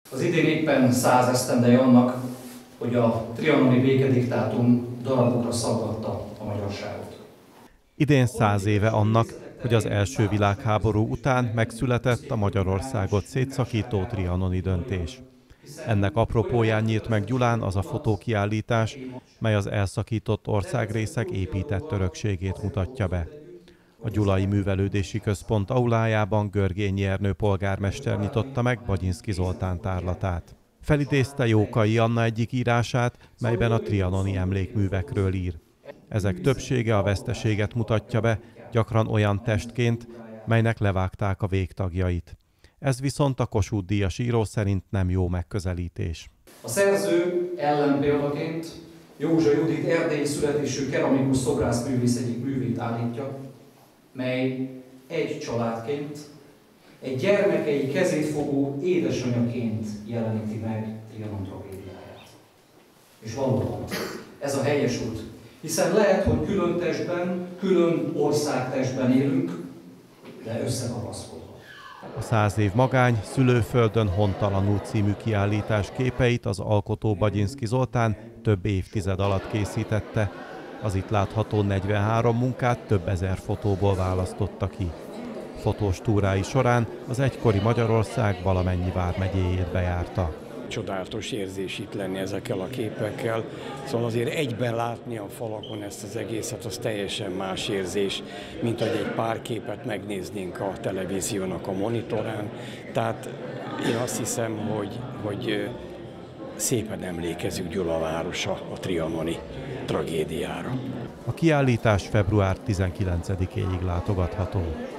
Az idén éppen 100 esztendeje annak, hogy a trianoni békediktátum darabokra szaggatta a magyarságot. Idén 100 éve annak, hogy az első világháború után megszületett a Magyarországot szétszakító trianoni döntés. Ennek apropóján nyílt meg Gyulán az a fotókiállítás, mely az elszakított országrészek épített örökségét mutatja be. A Gyulai Művelődési Központ aulájában Görgényi Ernő polgármester nyitotta meg Bagyinszky Zoltán tárlatát. Felidézte Jókai Anna egyik írását, melyben a trianoni emlékművekről ír. Ezek többsége a veszteséget mutatja be, gyakran olyan testként, melynek levágták a végtagjait. Ez viszont a Kossuth-díjas író szerint nem jó megközelítés. A szerző ellenpéldaként Józsa Judit erdélyi születésű keramikus szobrászművész egyik művét állítja, mely egy családként, egy gyermekei kezét fogó édesanyaként jeleníti meg Trianon tragédiáját. És valóban ez a helyes út, hiszen lehet, hogy külön testben, külön országtestben élünk, de összekapaszkodva. A 100 év magány, szülőföldön hontalanul című kiállítás képeit az alkotó Bagyinszky Zoltán több évtized alatt készítette. Az itt látható 43 munkát több ezer fotóból választotta ki. Fotós túrái során az egykori Magyarország valamennyi vármegyéjét bejárta. Csodálatos érzés itt lenni ezekkel a képekkel, szóval azért egyben látni a falakon ezt az egészet, az teljesen más érzés, mint hogy egy pár képet megnéznénk a televíziónak a monitorán. Tehát én azt hiszem, hogy szépen emlékezünk Gyula városa a trianoni tragédiára. A kiállítás február 19-éig látogatható.